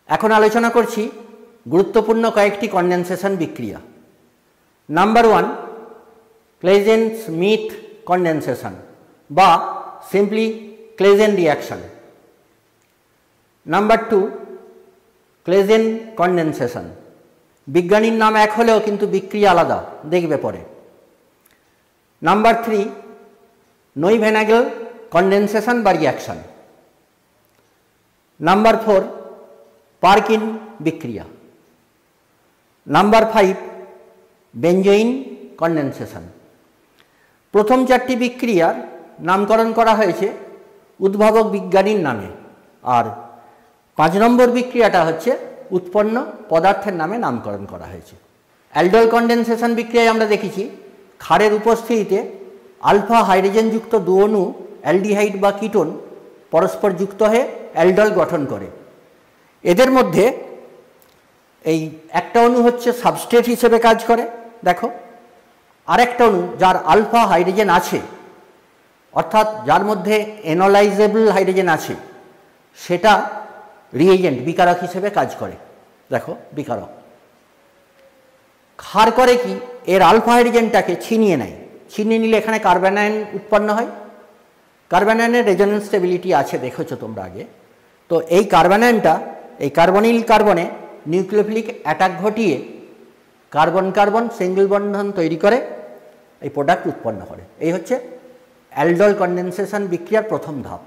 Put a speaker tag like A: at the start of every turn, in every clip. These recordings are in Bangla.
A: এখন আলোচনা করছি গুরুত্বপূর্ণ কয়েকটি কনডেনসেশন বিক্রিয়া। নাম্বার 1, ক্লেজেন-স্মিথ কনডেনসেশন বা simply Claisen reaction. Number 2, Claisen condensation. বিজ্ঞানীর নাম এক হলেও কিন্তু বিক্রিয়া আলাদা, দেখবে পরে। নাম্বার 3, নোইভেনাগেল কনডেনসেশন বা রিঅ্যাকশন। নাম্বার 4, পারকিন বিক্রিয়া। Number 5, benzoin condensation. প্রথম চারটি বিক্রিয়ার নামকরণ করা হয়েছে উদ্ভাবক বিজ্ঞানীর নামে, আর 5 নম্বর বিক্রিয়াটা হচ্ছে উৎপন্ন পদার্থের নামে নামকরণ করা হয়েছে। অ্যালডোল কনডেনসেশন বিক্রিয়ায় আমরা দেখেছি ক্ষারের উপস্থিতিতে আলফা হাইড্রোজেনযুক্ত দু অণু অ্যালডিহাইড বা কিটোন পরস্পর যুক্ত হয়ে অ্যালডল গঠন করে। এদের মধ্যে এই একটা অণু হচ্ছে সাবস্ট্রেট হিসেবে কাজ করে, দেখো, আরেকটা অণু যার আলফা হাইড্রোজেন আছে, অর্থাৎ যার মধ্যে এনোলাইজেবল হাইড্রোজেন আছে, সেটা রিএজেন্ট বিকারক হিসেবে কাজ করে। দেখো, বিকারক। ক্ষার করে কি, এর আলফা হাইড্রোজেনটাকে ছিনিয়ে নেয়। ছিনিয়ে নিলে এখানে কার্বন আয়ন উৎপন্ন হয়। কার্বন আয়নের রেজোন্যান্স স্টেবিলিটি আছে, দেখেছো তোমরা আগে। তো এই কার্বন আয়নটা এই কার্বনিল কার্বনে নিউক্লিওফিলিক অ্যাটাক ঘটিয়ে কার্বন কার্বন সিঙ্গেল বন্ধন তৈরি করে এই প্রোডাক্ট উৎপন্ন করে। এই হচ্ছে অ্যালডোল কনডেনসেশন বিক্রিয়ার প্রথম ধাপ।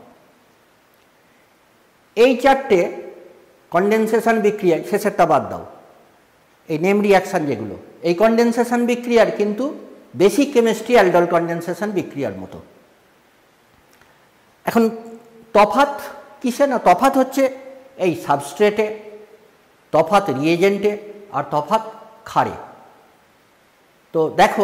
A: এই চারটে কনডেনসেশন বিক্রিয়ায়, শেষেরটা বাদ দাও, এই নেম রিঅ্যাকশান যেগুলো, এই কনডেনসেশন বিক্রিয়ার কিন্তু বেসিক কেমিস্ট্রি অ্যালডোল কনডেনসেশন বিক্রিয়ার মতো। এখন তফাৎ কিসে? না, তফাৎ হচ্ছে এই সাবস্ট্রেটে, তফাৎ রিএজেন্টে, আর তফাৎ ক্ষারে। তো দেখো,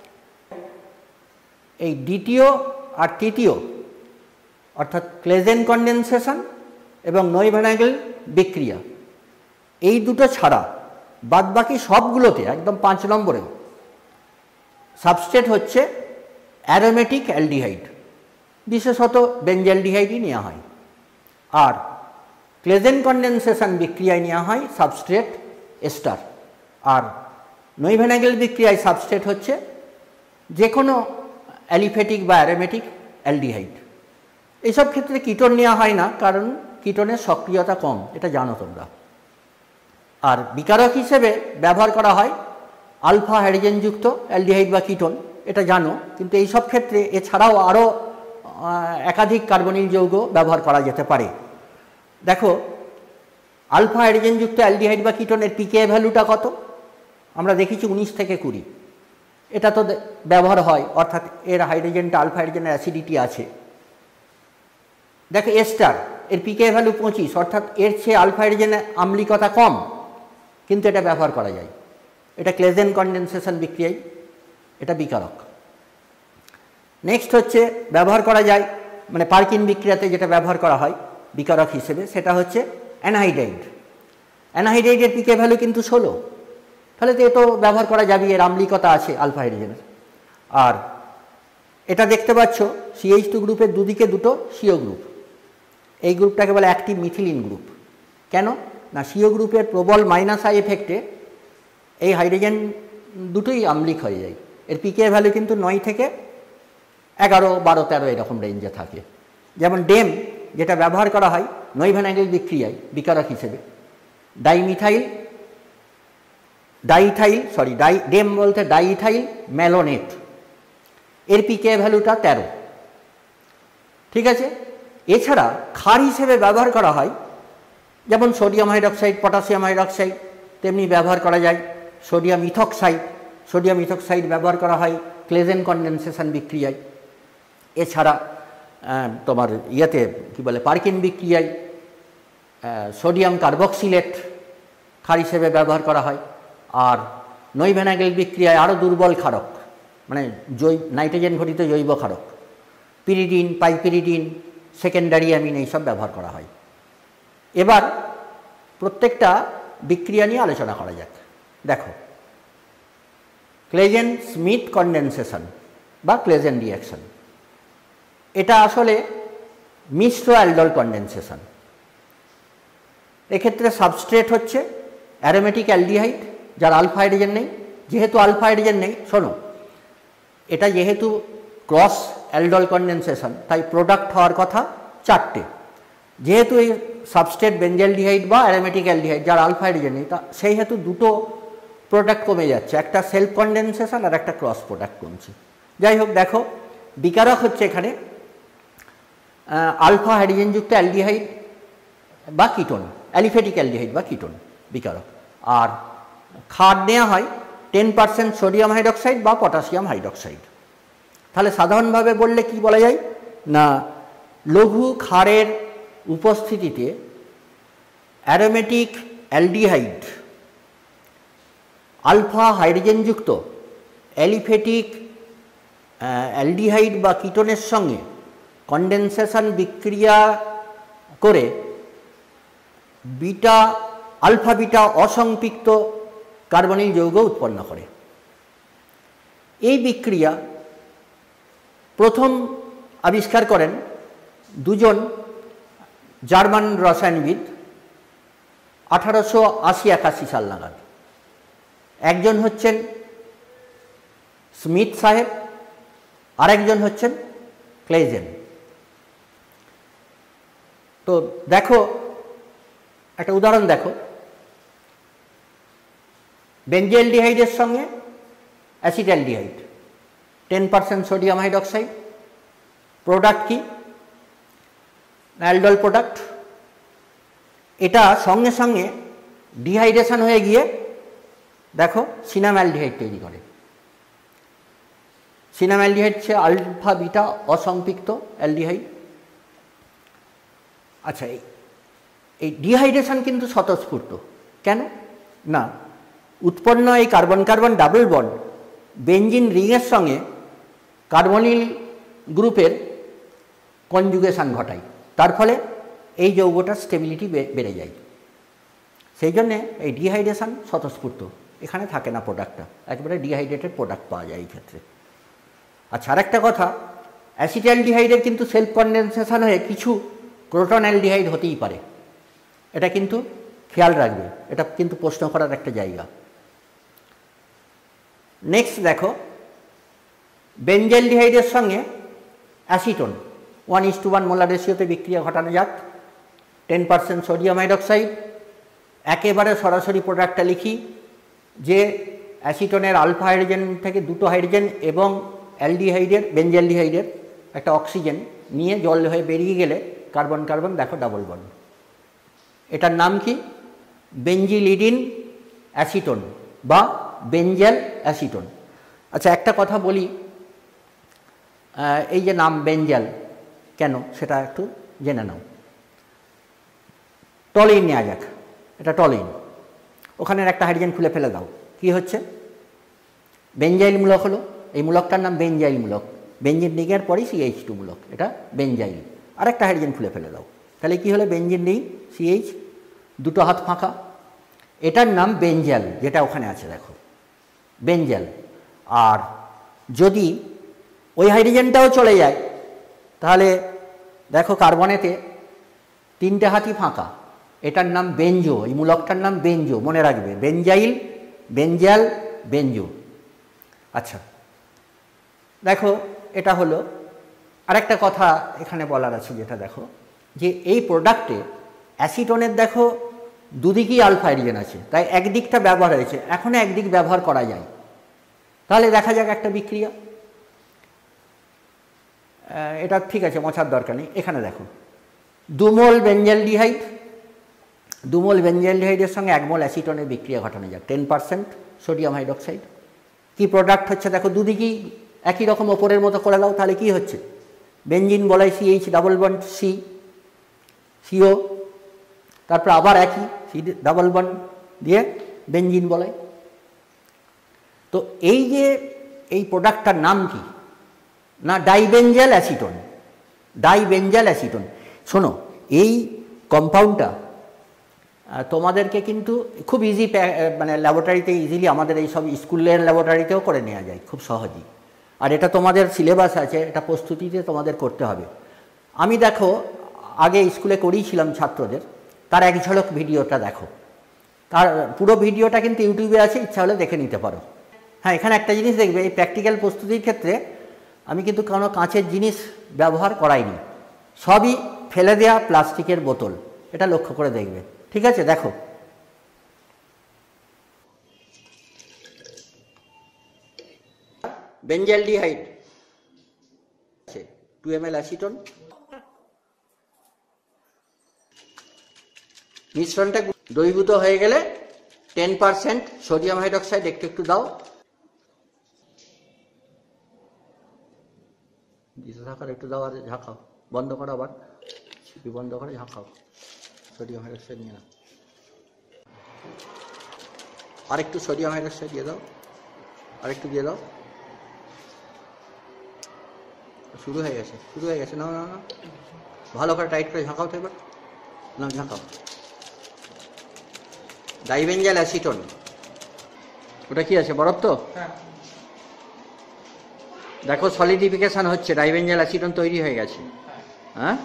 A: এই দ্বিতীয় আর তৃতীয় অর্থাৎ ক্লেজেন কনডেনসেশন এবং নোইভেনাগেল বিক্রিয়া, এই দুটো ছাড়া বাদবাকি সবগুলোতে একদম 5 নম্বরে সাবস্ট্রেট হচ্ছে অ্যারোমেটিক অ্যালডিহাইড, বিশেষত বেঞ্জালডিহাইডই নেওয়া হয়। আর ক্লেজেন কনডেনসেশন বিক্রিয়ায় নেওয়া হয় সাবস্ট্রেট এস্টার। আর নোইভেনাগেল বিক্রিয়ায় সাবস্ট্রেট হচ্ছে যে কোনো অ্যালিফেটিক বা অ্যারোমেটিক অ্যালডিহাইড। এইসব ক্ষেত্রে কিটোন নেওয়া হয় না, কারণ কিটোনের সক্রিয়তা কম, এটা জানো তোমরা। আর বিকারক হিসেবে ব্যবহার করা হয় আলফা হাইড্রোজেনযুক্ত অ্যালডিহাইড বা কিটোন, এটা জানো। কিন্তু এইসব ক্ষেত্রে এছাড়াও আরও একাধিক কার্বনিল যৌগ ব্যবহার করা যেতে পারে। দেখো, আলফা হাইড্রোজেনযুক্ত অ্যালডিহাইড বা কিটোনের পিকে ভ্যালুটা কত? আমরা দেখেছি 19 থেকে 20। এটা তো ব্যবহার হয়, অর্থাৎ এর হাইড্রোজেনটা, আলফা হাইড্রোজেনের অ্যাসিডিটি আছে। দেখো, এস্টার, এর পিকে ভ্যালু 25, অর্থাৎ এর চেয়ে আলফা হাইড্রোজেনের আম্লিকতা কম, কিন্তু এটা ব্যবহার করা যায়। এটা ক্লেজেন কনডেনসেশন বিক্রিয়ায় এটা বিকারক। নেক্সট হচ্ছে ব্যবহার করা যায়, মানে পারকিন বিক্রিয়াতে যেটা ব্যবহার করা হয় বিকারক হিসেবে, সেটা হচ্ছে অ্যানহাইড্রাইড। অ্যানহাইড্রাইডের পিকে ভ্যালু কিন্তু 16, তাহলে তো এটাও ব্যবহার করা যাবে, এর আম্লিকতা আছে আলফা হাইড্রোজেনের। আর এটা দেখতে পাচ্ছ CH2 গ্রুপের দুদিকে দুটো CO গ্রুপ, এই গ্রুপটাকে বলে অ্যাক্টিভ মিথিলিন গ্রুপ। কেন না, CO গ্রুপের প্রবল -I এফেক্টে এই হাইড্রোজেন দুটোই আম্লিক হয়ে যায়। এর পিকে ভ্যালু কিন্তু 9 থেকে 11, 12, 13 এরকম রেঞ্জে থাকে। যেমন ডেম, যেটা ব্যবহার করা হয় নোইভেনাগেল বিক্রিয়ায় বিকারক হিসেবে, ডেম বলতে ডাইইথাইল ম্যালোনেট, এর পিকে ভ্যালুটা 13। ঠিক আছে। এছাড়া ক্ষার হিসেবে ব্যবহার করা হয় যেমন সোডিয়াম হাইড্রক্সাইড, পটাশিয়াম হাইড্রক্সাইড, তেমনি ব্যবহার করা যায় সোডিয়াম ইথক্সাইড। সোডিয়াম ইথক্সাইড ব্যবহার করা হয় ক্লেজেন কনডেনসেশন বিক্রিয়ায়। এছাড়া তোমার ইয়েতে কী বলে, পারকিন বিক্রিয়ায় সোডিয়াম কার্বক্সিলেট ক্ষার হিসেবে ব্যবহার করা হয়। আর নোইভেনাগেল বিক্রিয়ায় আরও দুর্বল ক্ষারক, মানে নাইট্রোজেন ঘটিত জৈব ক্ষারক, পিরিডিন, পাইপিরিডিন, সেকেন্ডারি অ্যামিন, এইসব ব্যবহার করা হয়। এবার প্রত্যেকটা বিক্রিয়া নিয়ে আলোচনা করা যাক। দেখো, ক্লেজেন-স্মিথ কনডেনসেশন বা ক্লেজেন রিঅ্যাকশন, এটা আসলে মিশ্র অ্যালডোল কনডেনসেশন। এক্ষেত্রে সাবস্ট্রেট হচ্ছে অ্যারোমেটিক অ্যালডিহাইড যার আলফা হাইড্রোজেন নেই। যেহেতু আলফা হাইড্রোজেন নেই, শোনো, এটা যেহেতু ক্রস অ্যালডল কনডেনসেশন, তাই প্রোডাক্ট হওয়ার কথা 4টে। যেহেতু এই সাবস্ট্রেট বেঞ্জালডিহাইড বা অ্যারোমেটিক অ্যালডিহাইড যার আলফা হাইড্রোজেন নেই, তা সেই হেতু দুটো প্রোডাক্ট কমে যাচ্ছে, একটা সেলফ কনডেনসেশন আর একটা ক্রস প্রোডাক্ট কমছে। যাই হোক, দেখো বিকারক হচ্ছে এখানে আলফা হাইড্রোজেনযুক্ত অ্যালডিহাইড বা কিটোন, অ্যালিফেটিক অ্যালডিহাইড বা কিটোন বিকারক। আর ক্ষার নেওয়া হয় 10% সোডিয়াম হাইড্রক্সাইড বা পটাশিয়াম হাইড্রক্সাইড। তাহলে সাধারণভাবে বললে কি বলা যায় না, লঘু ক্ষারের উপস্থিতিতে অ্যারোমেটিক অ্যালডিহাইড আলফা হাইড্রোজেনযুক্ত অ্যালিফেটিক অ্যালডিহাইড বা কিটোনের সঙ্গে কনডেনসেশন বিক্রিয়া করে বিটা আলফা বিটা অসম্পৃক্ত কার্বনিল যৌগ উৎপন্ন করে। এই বিক্রিয়া প্রথম আবিষ্কার করেন দুজন জার্মান রসায়নবিদ 1880-81 সাল নাগাদ। একজন হচ্ছেন স্মিথ সাহেব, আরেকজন হচ্ছেন ক্লেজেন। তো দেখো একটা উদাহরণ দেখো, বেঞ্জিলডিহাইডের সঙ্গে অ্যাসিটালডিহাইড 10% সোডিয়াম হাইড্রক্সাইড, প্রোডাক্ট কি অ্যালডল প্রোডাক্ট। এটা সঙ্গে সঙ্গে ডিহাইড্রেশন হয়ে গিয়ে দেখো সিনামঅ্যালডিহাইড তৈরি করে। সিনামঅ্যালডিহাইড হচ্ছে আলফা বিটা অসম্পৃক্ত অ্যালডিহাইড। আচ্ছা, এই ডিহাইড্রেশন কিন্তু স্বতঃস্ফূর্ত। কেন না, উৎপন্ন এই carbon carbon double bond benzene রিংয়ের সঙ্গে কার্বনিল গ্রুপের কনজুগেশন ঘটায়, তার ফলে এই যৌগটার স্টেবিলিটি বেড়ে যায়। সেই জন্যে এই ডিহাইড্রেশন স্বতঃস্ফূর্ত, এখানে থাকে না প্রোডাক্টটা, একেবারে ডিহাইড্রেটেড প্রোডাক্ট পাওয়া যায় এই ক্ষেত্রে। আচ্ছা, আর একটা কথা, অ্যাসিটালডিহাইডের কিন্তু সেলফ কনডেনসেশন হয়ে কিছু ক্রোটন অ্যালডিহাইড হতেই পারে, এটা কিন্তু খেয়াল রাখবে, এটা কিন্তু প্রশ্ন করার একটা জায়গা। নেক্সট দেখো, বেঞ্জিলডিহাইডের সঙ্গে অ্যাসিটোন 1:1 মোলার রেশিওতে বিক্রিয়া ঘটানো যাক। 10% সোডিয়াম হাইড্রক্সাইড। একেবারে সরাসরি প্রোডাক্টটা লিখি যে অ্যাসিটোনের আলফা হাইড্রোজেন থেকে দুটো হাইড্রোজেন এবং অ্যালডিহাইডের বেঞ্জিলডিহাইডের একটা অক্সিজেন নিয়ে জল হয়ে বেরিয়ে গেলে কার্বন কার্বন দেখো ডাবল বন্ড। এটার নাম কি? বেঞ্জিলিডিন অ্যাসিটোন বা বেঞ্জেল অ্যাসিটোন। আচ্ছা, একটা কথা বলি, এই যে নাম বেঞ্জেল কেন সেটা একটু জেনে নাও। টলিন নেওয়া যাক, এটা টলিন, ওখানের একটা হাইড্রোজেন খুলে ফেলে দাও, কি হচ্ছে? বেঞ্জাইল মূলক হলো। এই মূলকটার নাম বেঞ্জাইল মূলক। বেঞ্জিন রিংয়ের পরেই CH2 মূলক, এটা বেঞ্জাইল। আর একটা হাইড্রোজেন খুলে ফেলে দাও, তাহলে কি হলো? বেঞ্জিন রিং CH, দুটো হাত ফাঁকা, এটার নাম বেঞ্জেল, যেটা ওখানে আছে দেখো বেঞ্জেল। আর যদি ওই হাইড্রোজেনটাও চলে যায় তাহলে দেখো কার্বনেতে তিনটে হাতই ফাঁকা, এটার নাম বেঞ্জো, এই মূলকটার নাম বেঞ্জো, মনে রাখবে, বেঞ্জাইল, বেঞ্জাল, বেঞ্জো। আচ্ছা দেখো, এটা হলো। আরেকটা কথা এখানে বলার আছে, যেটা দেখো যে এই প্রোডাক্টে অ্যাসিটোনের দেখো দুদিকেই আলফা হাইড্রোজেন আছে, তাই একদিকটা ব্যবহার হয়েছে, এখনও একদিক ব্যবহার করা যায়। তাহলে দেখা যাক একটা বিক্রিয়া, এটা ঠিক আছে, মোছার দরকার নেই। এখানে দেখো 2 মোল বেঞ্জিলডিহাইড, 2 মোল বেঞ্জিলডিহাইডের সঙ্গে 1 মোল অ্যাসিটোনের বিক্রিয়া ঘটানো যাক। 10% সোডিয়াম হাইড্রক্সাইড। কি প্রোডাক্ট হচ্ছে দেখো, দুদিকেই একই রকম ওপরের মতো করে দাও, তাহলে কি হচ্ছে? বেঞ্জিন বলাই CH ডাবল বন্ড CO, তারপর আবার একই C ডাবল বন্ড দিয়ে বেঞ্জিন বলাই। তো এই যে এই প্রোডাক্টটার নাম কি না, ডাইবেঞ্জেল অ্যাসিটোন। ডাইবেঞ্জেল অ্যাসিটোন। শোনো, এই কম্পাউন্ডটা তোমাদেরকে কিন্তু খুব ইজি, মানে ল্যাবরেটরিতে ইজিলি, আমাদের এই সব স্কুলের ল্যাবরেটরিতেও করে নেওয়া যায় খুব সহজেই। আর এটা তোমাদের সিলেবাস আছে, এটা প্রস্তুতিতে তোমাদের করতে হবে। আমি দেখো আগে স্কুলে করিয়েছিলাম ছাত্রদের, তার এক ঝলক ভিডিওটা দেখো। তার পুরো ভিডিওটা কিন্তু ইউটিউবে আছে, ইচ্ছা হলে দেখে নিতে পারো। হ্যাঁ, এখানে একটা জিনিস দেখবে, এই প্র্যাকটিক্যাল প্রস্তুতির ক্ষেত্রে আমি কিন্তু কোনো কাঁচের জিনিস ব্যবহার করাইনি, সবই ফেলে দেওয়া প্লাস্টিকের বোতল, এটা লক্ষ্য করে দেখবে। ঠিক আছে, দেখো। বেঞ্জালডিহাইড 2 ml অ্যাসিটন, মিশ্রণটা দ্রবীভূত হয়ে গেলে 10% সোডিয়াম হাইড্রোক্সাইড একটু একটু দাও। দিতে থাকার একটু দাও আর ঝাঁকাও, বন্ধ করো, আবার ছিপি বন্ধ করে ঝাঁকাও, সোডিয়াম হাইড্রোক্সাইড নিয়ে নাও। আর একটু সোডিয়াম হাইড্রোক্সাইড দিয়ে দাও, আর একটু দিয়ে দাও। শুরু হয়ে গেছে, শুরু হয়ে গেছে। না না না, ভালো করে টাইট করে ঝাঁকাও তো এবার, না ঝাঁকাও। ডাইবেঞ্জাল অ্যাসিটন, ওটা কি আছে, বরফ তো? দেখো সলিডিফিকেশন হচ্ছে, ডাইবেঞ্জাল অ্যাসিটন তৈরি হয়ে গেছে। হ্যাঁ,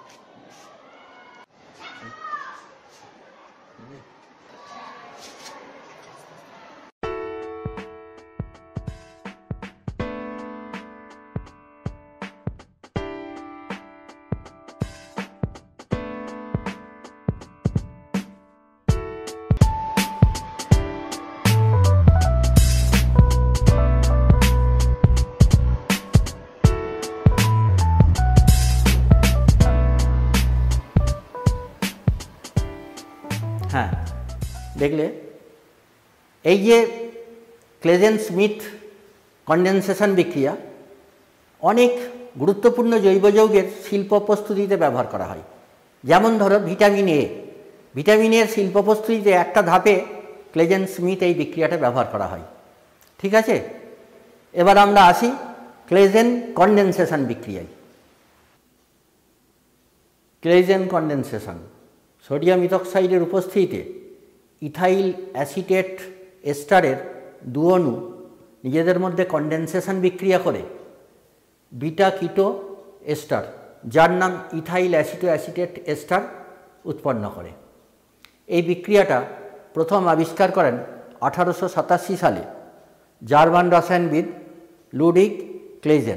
A: হ্যাঁ, দেখলে এই যে ক্লেজেন স্মিথ কনডেনসেশন বিক্রিয়া অনেক গুরুত্বপূর্ণ জৈব যৌগের শিল্প প্রস্তুতিতে ব্যবহার করা হয়। যেমন ধরো ভিটামিন এ, ভিটামিন এর শিল্প প্রস্তুতিতে একটা ধাপে ক্লেজেন স্মিথ এই বিক্রিয়াটা ব্যবহার করা হয়। ঠিক আছে, এবার আমরা আসি ক্লেজেন কনডেনসেশন বিক্রিয়ায়। ক্লেজেন কনডেনসেশন, সোডিয়াম ইথক্সাইডের উপস্থিতিতে ইথাইল অ্যাসিটেট এস্টারের দু অণু নিজেদের মধ্যে কনডেনসেশন বিক্রিয়া করে বিটা কিটো এস্টার, যার নাম ইথাইল অ্যাসিটেট এস্টার উৎপন্ন করে। এই বিক্রিয়াটা প্রথম আবিষ্কার করেন 1887 সালে জার্মান রসায়নবিদ লুডিগ ক্লেজেন।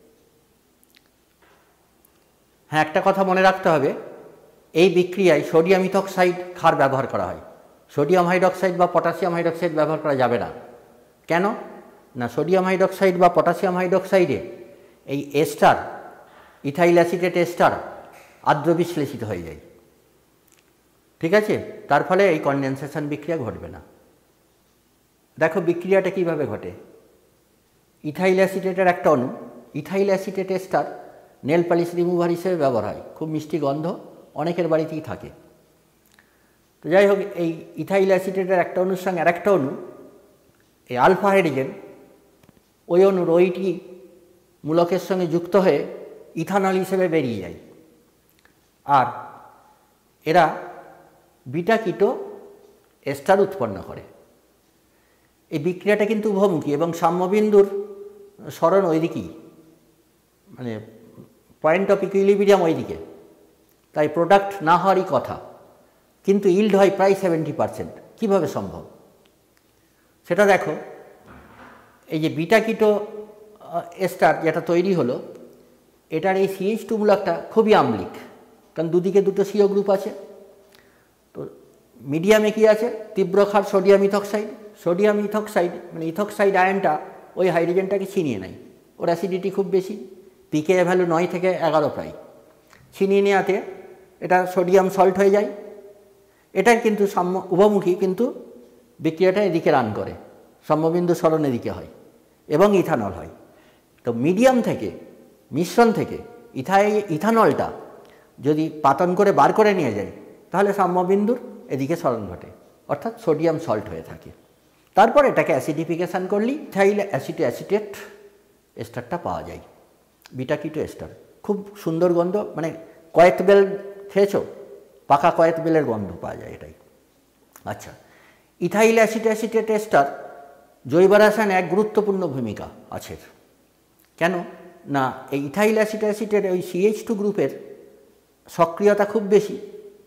A: হ্যাঁ, একটা কথা মনে রাখতে হবে, এই বিক্রিয়ায় সোডিয়াম ইথক্সাইড ক্ষার ব্যবহার করা হয়, সোডিয়াম হাইড্রক্সাইড বা পটাশিয়াম হাইড্রক্সাইড ব্যবহার করা যাবে না। কেন না, সোডিয়াম হাইড্রক্সাইড বা পটাশিয়াম হাইড্রক্সাইডে এই এস্টার, ইথাইল অ্যাসিটেট এস্টার আর্দ্র বিশ্লেষিত হয়ে যায়। ঠিক আছে, তার ফলে এই কনডেনসেশন বিক্রিয়া ঘটবে না। দেখো বিক্রিয়াটা কিভাবে ঘটে। ইথাইল অ্যাসিটেটের একটা অণু, ethyl acetate ester nail polish remover হিসেবে ব্যবহার হয়, খুব মিষ্টি গন্ধ, অনেকের বাড়িতেই থাকে। তো যাই হোক, এই ইথাইল অ্যাসিটেটের একটা অণুর সঙ্গে আরেকটা অণু, এই আলফা হাইড্রোজেন, ওই অণুর ওইটি মূলকের সঙ্গে যুক্ত হয়ে ইথানল হিসেবে বেরিয়ে যায়, আর এরা বিটা কিটো এস্টার উৎপন্ন করে। এই বিক্রিয়াটা কিন্তু উভমুখী এবং সাম্যবিন্দুর সরণ ওইদিকেই, মানে পয়েন্ট অফ ইকুইলিব্রিয়াম ওইদিকে, তাই প্রোডাক্ট না হওয়ারই কথা, কিন্তু ইল্ড হয় প্রায় 70%। কীভাবে সম্ভব সেটা দেখো। এই যে বিটা কিটো এস্টার যেটা তৈরি হলো, এটার এই CH2 মূলকটা খুবই আম্লিক, কারণ দুদিকে দুটো CO গ্রুপ আছে। তো মিডিয়ামে কি আছে, তীব্র ক্ষার সোডিয়াম ইথক্সাইড। সোডিয়াম ইথক্সাইড মানে ইথক্সাইড আয়নটা ওই হাইড্রোজেনটাকে ছিনিয়ে নেয়, ওর অ্যাসিডিটি খুব বেশি, পিকেএ ভ্যালু 9 থেকে 11 প্রায়। ছিনিয়ে নেওয়াতে এটা সোডিয়াম সল্ট হয়ে যায়। এটার কিন্তু উভমুখী, কিন্তু বিক্রিয়াটা এদিকে রান করে, সাম্যবিন্দু সরণ এদিকে হয় এবং ইথানল হয়। তো মিডিয়াম থেকে, মিশ্রণ থেকে ইথানলটা যদি পাতন করে বার করে নিয়ে যায়, তাহলে সাম্যবিন্দুর এদিকে সরণ ঘটে, অর্থাৎ সোডিয়াম সল্ট হয়ে থাকে। তারপর এটাকে অ্যাসিডিফিকেশান করলেই ইথাইল অ্যাসিটেট এস্টারটা পাওয়া যায়, বিটা কিটো এস্টার। খুব সুন্দর গন্ধ, মানে কয়েত বেল খেয়েছো, পাকা কয়েত বেলের গন্ধ পাওয়া যায় এটাই। আচ্ছা, ইথাইল অ্যাসিটেট এস্টার জৈব রসায়নে এক গুরুত্বপূর্ণ ভূমিকা আছে। কেন না, এই ইথাইল অ্যাসিটের ওই CH2 গ্রুপের সক্রিয়তা খুব বেশি,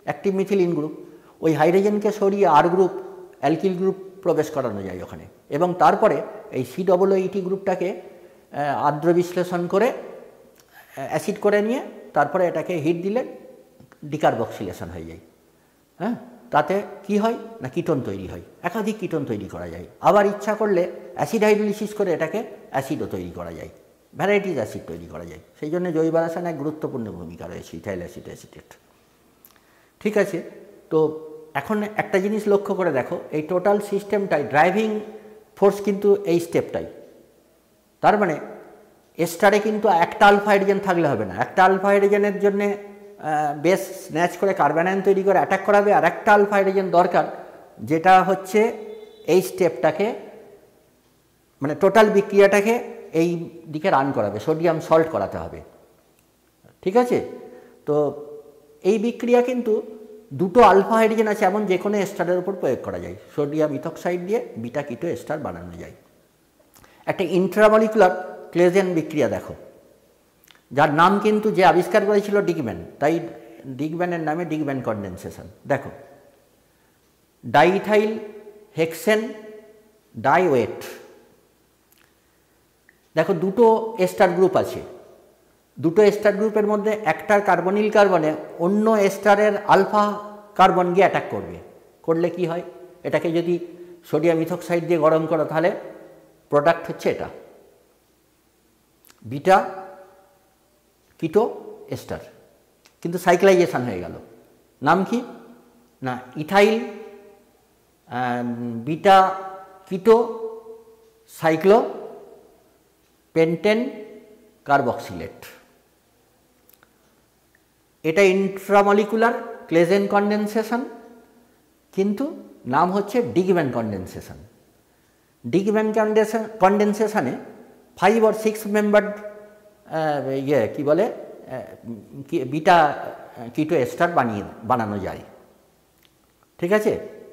A: অ্যাক্টিভ মিথিলিন গ্রুপ, ওই হাইড্রোজেনকে সরিয়ে আর গ্রুপ অ্যালকিল গ্রুপ প্রবেশ করানো যায় ওখানে, এবং তারপরে এই COOET গ্রুপটাকে আর্দ্র বিশ্লেষণ করে অ্যাসিড করে নিয়ে তারপরে এটাকে হিট দিলে ডিকার্বক্সিলেশন হয়ে যায়। হ্যাঁ, তাতে কি হয় না কিটোন তৈরি হয়, একাধিক কিটোন তৈরি করা যায়। আবার ইচ্ছা করলে অ্যাসিড হাইড্রোলিসিস করে এটাকে অ্যাসিডও তৈরি করা যায়, ভ্যারাইটিস অ্যাসিড তৈরি করা যায়। সেই জন্য জৈব রসায়নে এক গুরুত্বপূর্ণ ভূমিকা রয়েছে ইথাইল অ্যাসিটেট। ঠিক আছে, তো এখন একটা জিনিস লক্ষ্য করে দেখো, এই টোটাল সিস্টেমটাই ড্রাইভিং ফোর্স কিন্তু এই স্টেপটাই। তার মানে এস্টারে কিন্তু একটা আলফা হাইড্রোজেন থাকলে হবে না, একটা আলফা হাইড্রোজেনের জন্যে বেস স্ন্যাচ করে কার্বন আয়ন তৈরি করে অ্যাটাক করাবে, আর একটা আলফা হাইড্রোজেন দরকার যেটা হচ্ছে এই স্টেপটাকে মানে টোটাল বিক্রিয়াটাকে এই দিকে রান করাবে, সোডিয়াম সল্ট করাতে হবে। ঠিক আছে, তো এই বিক্রিয়া কিন্তু দুটো আলফা হাইড্রোজেন আছে এমন যে কোনো এস্টারের উপর প্রয়োগ করা যায়, সোডিয়াম ইথক্সাইড দিয়ে বিটা কিটো এস্টার বানানো যায়। একটা ইন্ট্রামলিকুলার ক্লেজেন বিক্রিয়া দেখো, যার নাম কিন্তু যে আবিষ্কার করেছিল ডিকম্যান, তাই ডিকম্যানের নামে ডিকম্যান কনডেনসেশন। দেখো, ডাইইথাইল হেক্সেন ডাইওয়েট, দেখো দুটো এস্টার গ্রুপ আছে, দুটো এস্টার গ্রুপের মধ্যে একটার কার্বনিল কার্বনে অন্য এস্টারের আলফা কার্বন গিয়ে অ্যাটাক করবে, করলে কি হয়, এটাকে যদি সোডিয়াম ইথক্সাইড দিয়ে গরম করো তাহলে প্রোডাক্ট হচ্ছে এটা বিটা কিটো এস্টার, কিন্তু সাইক্লাইজেশন হয়ে গেল। নাম কি না ethyl beta keto cyclopentane carboxylate. এটা ইন্ট্রামলিকুলার ক্লেজেন কনডেনসেশন, কিন্তু নাম হচ্ছে ডিকম্যান কনডেনসেশন। ডিকম্যান কনডেনসেশনে 5 or 6 মেম্বার্ড কি বলে বিটা কিটো এস্টার বানানো যায়। ঠিক আছে,